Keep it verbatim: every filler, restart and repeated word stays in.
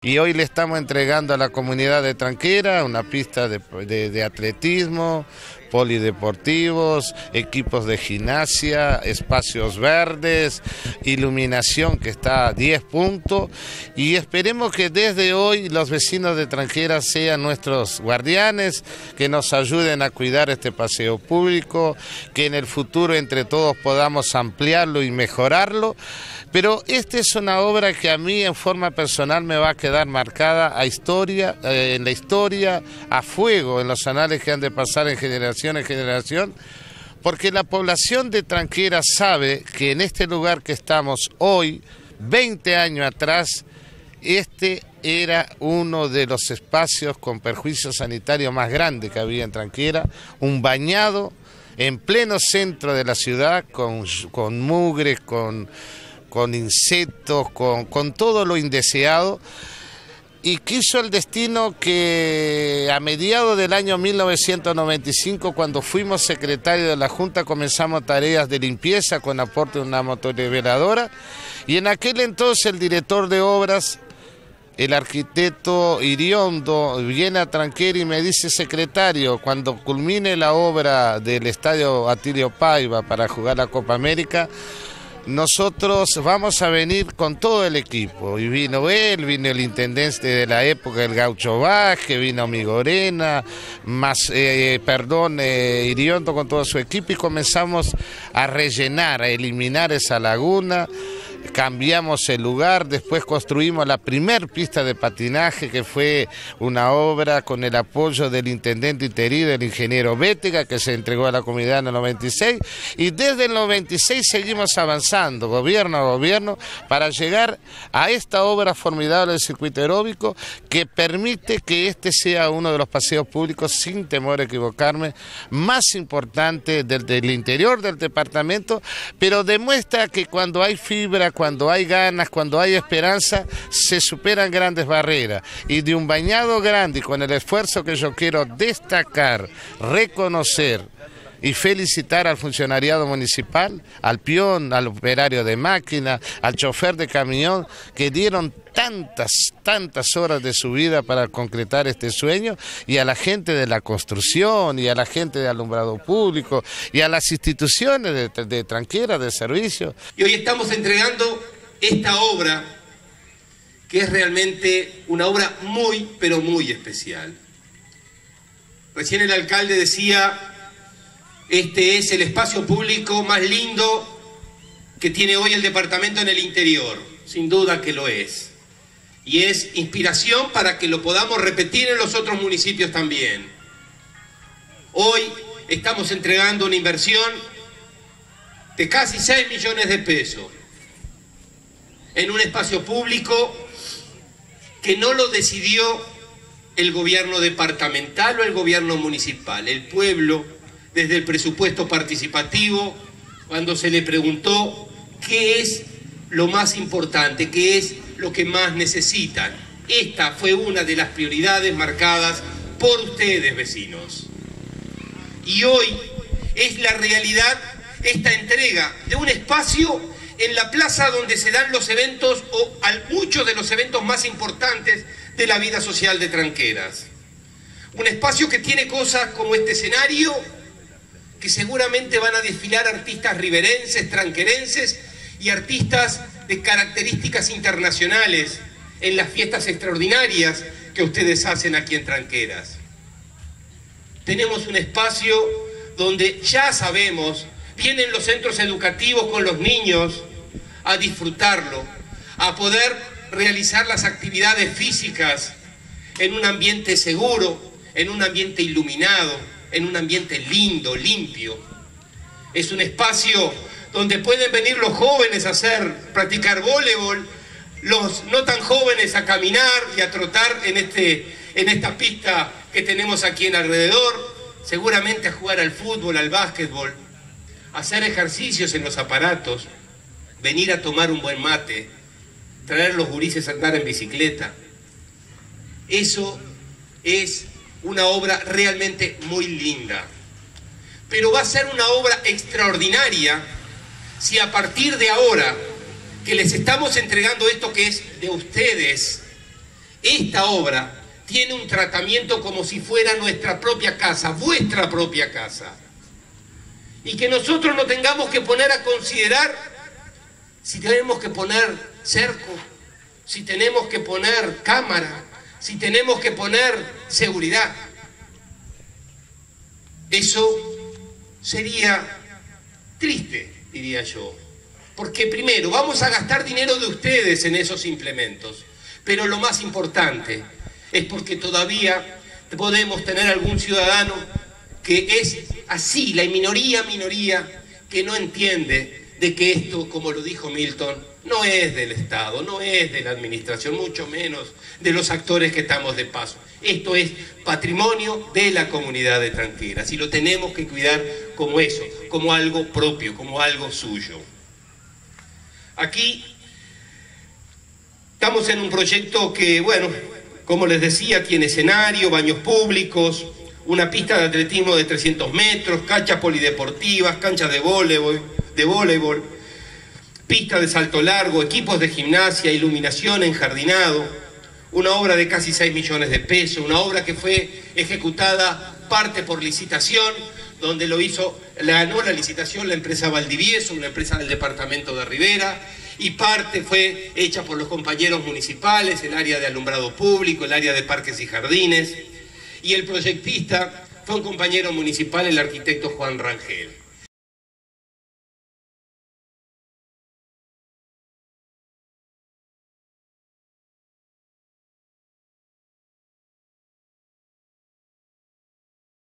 y hoy le estamos entregando a la comunidad de Tranquera una pista de, de, de atletismo, polideportivos, equipos de gimnasia, espacios verdes, iluminación que está a diez puntos, y esperemos que desde hoy los vecinos de Tranquera sean nuestros guardianes, que nos ayuden a cuidar este paseo público, que en el futuro entre todos podamos ampliarlo y mejorarlo. Pero esta es una obra que a mí en forma personal me va a quedar marcada a historia, eh, en la historia, a fuego, en los anales que han de pasar en generación en generación, porque la población de Tranquera sabe que en este lugar que estamos hoy, veinte años atrás, este era uno de los espacios con perjuicio sanitario más grande que había en Tranquera, un bañado en pleno centro de la ciudad, con, con mugres, con... con insectos, con, con todo lo indeseado, y quiso el destino que a mediados del año mil novecientos noventa y cinco, cuando fuimos secretarios de la Junta, comenzamos tareas de limpieza con aporte de una motoriveladora, y en aquel entonces el director de obras, el arquitecto Iriondo, viene a Tranquera y me dice: secretario, cuando culmine la obra del estadio Atilio Paiva para jugar la Copa América, nosotros vamos a venir con todo el equipo. Y vino él, vino el intendente de la época, el Gaucho Vázquez, vino Migorena, más, eh, perdón, eh, Iriondo con todo su equipo, y comenzamos a rellenar, a eliminar esa laguna. Cambiamos el lugar, después construimos la primer pista de patinaje, que fue una obra con el apoyo del intendente interino, el ingeniero Bétega, que se entregó a la comunidad en el noventa y seis, y desde el noventa y seis seguimos avanzando, gobierno a gobierno, para llegar a esta obra formidable del circuito aeróbico, que permite que este sea uno de los paseos públicos, sin temor a equivocarme, más importante del, del interior del departamento, pero demuestra que cuando hay fibra, cuando hay ganas, cuando hay esperanza, se superan grandes barreras. Y de un bañado grande, y con el esfuerzo que yo quiero destacar, reconocer y felicitar al funcionariado municipal, al peón, al operario de máquina, al chofer de camión, que dieron tantas, tantas horas de su vida para concretar este sueño, y a la gente de la construcción, y a la gente de alumbrado público, y a las instituciones de, de Tranquera, de servicio. Y hoy estamos entregando esta obra, que es realmente una obra muy, pero muy especial. Recién el alcalde decía: este es el espacio público más lindo que tiene hoy el departamento en el interior. Sin duda que lo es. Y es inspiración para que lo podamos repetir en los otros municipios también. Hoy estamos entregando una inversión de casi seis millones de pesos en un espacio público que no lo decidió el gobierno departamental o el gobierno municipal. El pueblo, desde el presupuesto participativo, cuando se le preguntó qué es lo más importante, qué es lo que más necesitan, esta fue una de las prioridades marcadas por ustedes, vecinos. Y hoy es la realidad esta entrega de un espacio en la plaza donde se dan los eventos, o muchos de los eventos más importantes de la vida social de Tranqueras. Un espacio que tiene cosas como este escenario, que seguramente van a desfilar artistas riverenses, tranquerenses y artistas de características internacionales en las fiestas extraordinarias que ustedes hacen aquí en Tranqueras. Tenemos un espacio donde ya sabemos, vienen los centros educativos con los niños a disfrutarlo, a poder realizar las actividades físicas en un ambiente seguro, en un ambiente iluminado, en un ambiente lindo, limpio. Es un espacio donde pueden venir los jóvenes a hacer, practicar voleibol, los no tan jóvenes a caminar y a trotar en, este, en esta pista que tenemos aquí en alrededor, seguramente a jugar al fútbol, al básquetbol, hacer ejercicios en los aparatos, venir a tomar un buen mate, traer los gurises a andar en bicicleta. Eso es una obra realmente muy linda. Pero va a ser una obra extraordinaria si a partir de ahora que les estamos entregando esto que es de ustedes, esta obra tiene un tratamiento como si fuera nuestra propia casa, vuestra propia casa. Y que nosotros no tengamos que poner a considerar si tenemos que poner cerco, si tenemos que poner cámara, si tenemos que poner seguridad. Eso sería triste, diría yo. Porque primero, vamos a gastar dinero de ustedes en esos implementos. Pero lo más importante es porque todavía podemos tener algún ciudadano que es así, la minoría, minoría, que no entiende de que esto, como lo dijo Milton, no es del Estado, no es de la administración, mucho menos de los actores que estamos de paso. Esto es patrimonio de la comunidad de Tranqueras y lo tenemos que cuidar como eso, como algo propio, como algo suyo. Aquí estamos en un proyecto que, bueno, como les decía, tiene escenario, baños públicos, una pista de atletismo de trescientos metros, canchas polideportivas, canchas de voleibol, de voleibol, pista de salto largo, equipos de gimnasia, iluminación, enjardinado, una obra de casi seis millones de pesos, una obra que fue ejecutada parte por licitación, donde lo hizo, la ganó la licitación la empresa Valdivieso, una empresa del departamento de Rivera, y parte fue hecha por los compañeros municipales, el área de alumbrado público, el área de parques y jardines, y el proyectista fue un compañero municipal, el arquitecto Juan Rangel.